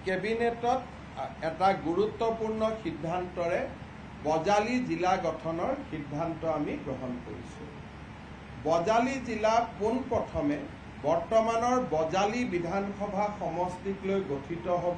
কেবিনেটত এটা গুৰুত্বপূৰ্ণ সিদ্ধান্তৰে বজালি জিলা গঠনৰ সিদ্ধান্ত আমি গ্ৰহণ কৰিছোঁ। বজালি জিলা পোনপ্ৰথমে বৰ্তমানৰ বজালি বিধানসভা সমষ্টিক লৈ গঠিত হ'ব।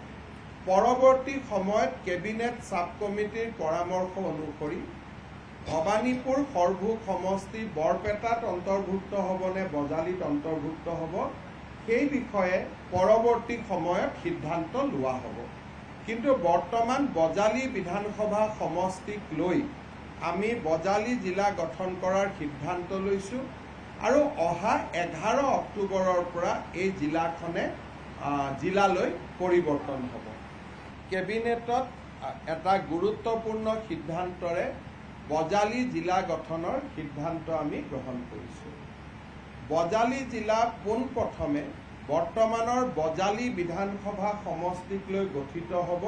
পৰৱৰ্তী সময়ত কেবিনেট সাব কমিটিৰ পৰামৰ্শ অনুসৰি ভবানীপুৰ সৰভোগ সমষ্টি বৰপেটাত অন্তৰ্ভুক্ত হ'ব নে বজালিত অন্তৰ্ভুক্ত হ'ব সেই বিষয়ে পৰৱৰ্তী সময়ত সিদ্ধান্ত লোৱা হ'ব। কিন্তু বৰ্তমান বজালি বিধানসভা সমষ্টিক লৈ আমি বজালি জিলা গঠন কৰাৰ সিদ্ধান্ত লৈছোঁ আৰু অহা 11 অক্টোবৰৰ পৰা এই জিলাখনে জিলালৈ পৰিৱৰ্তন হ'ব। কেবিনেটত এটা গুৰুত্বপূৰ্ণ সিদ্ধান্তৰে বজালি জিলা গঠনৰ সিদ্ধান্ত আমি গ্ৰহণ কৰিছোঁ। বজালি জিলা পোনপ্ৰথমে বৰ্তমানৰ বজালি বিধানসভা সমষ্টিক লৈ গঠিত হ'ব।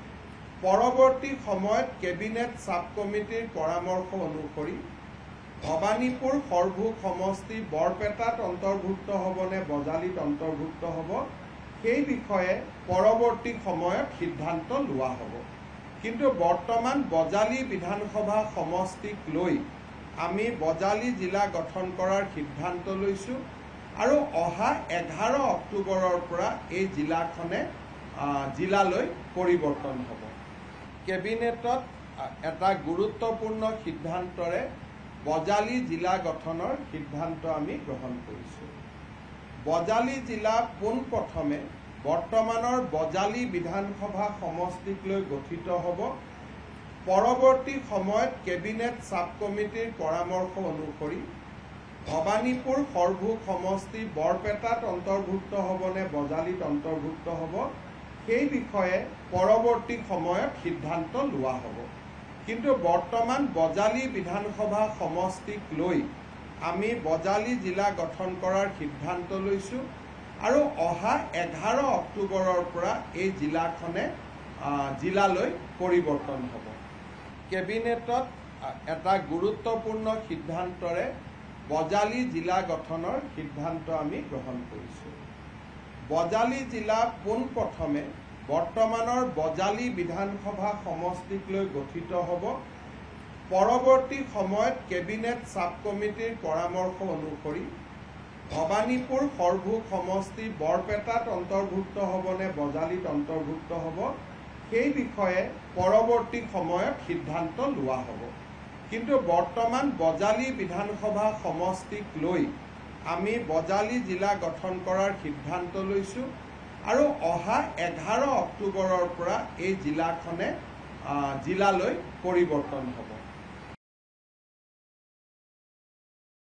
পৰৱৰ্তী সময়ত কেবিনেট সাব কমিটিৰ পৰামৰ্শ অনুসৰি ভবানীপুৰ সৰভোগ সমষ্টি বৰপেটাত অন্তৰ্ভুক্ত হ'ব নে বজালিত অন্তৰ্ভুক্ত হ'ব সেই বিষয়ে পৰৱৰ্তী সময়ত সিদ্ধান্ত লোৱা হ'ব। কিন্তু বৰ্তমান বজালি বিধানসভা সমষ্টিক লৈ আমি বজালি জিলা গঠন কৰাৰ সিদ্ধান্ত লৈছোঁ আৰু অহা 11 অক্টোবৰৰ পৰা এই জিলাখনে জিলালৈ পৰিৱৰ্তন হ'ব। কেবিনেটত এটা গুৰুত্বপূৰ্ণ সিদ্ধান্তৰে বজালি জিলা গঠনৰ সিদ্ধান্ত আমি গ্ৰহণ কৰিছোঁ। বজালি জিলা পোনপ্ৰথমে বৰ্তমানৰ বজালি বিধানসভা সমষ্টিক লৈ গঠিত হ'ব। পৰৱৰ্তী সময়ত কেবিনেট সাব কমিটিৰ পৰামৰ্শ অনুসৰি ভবানীপুৰ সৰভোগ সমষ্টি বৰপেটাত অন্তৰ্ভুক্ত হ'ব নে বজালিত অন্তৰ্ভুক্ত হ'ব সেই বিষয়ে পৰৱৰ্তী সময়ত সিদ্ধান্ত লোৱা হ'ব। কিন্তু বৰ্তমান বজালি বিধানসভা সমষ্টিক লৈ আমি বজালি জিলা গঠন কৰাৰ সিদ্ধান্ত লৈছোঁ আৰু অহা 11 অক্টোবৰৰ পৰা এই জিলাখনে জিলালৈ পৰিৱৰ্তন হ'ব। কেবিনেটত এটা গুৰুত্বপূৰ্ণ সিদ্ধান্তৰে বজালি জিলা গঠনৰ সিদ্ধান্ত আমি গ্ৰহণ কৰিছোঁ। বজালি জিলা পোনপ্ৰথমে বৰ্তমানৰ বজালি বিধানসভা সমষ্টিক লৈ গঠিত হ'ব। পৰৱৰ্তী সময়ত কেবিনেট সাব কমিটিৰ পৰামৰ্শ অনুসৰি ভবানীপুৰ সৰভোগ সমষ্টি বৰপেটাত অন্তৰ্ভুক্ত হ'ব নে বজালিত অন্তৰ্ভুক্ত হ'ব সেই বিষয়ে পৰৱৰ্তী সময়ত সিদ্ধান্ত লোৱা হ'ব। কিন্তু বৰ্তমান বজালি বিধানসভা সমষ্টিক লৈ আমি বজালি জিলা গঠন কৰাৰ সিদ্ধান্ত লৈছোঁ আৰু অহা 11 অক্টোবৰৰ পৰা এই জিলাখনে জিলালৈ পৰিৱৰ্তন হ'ব।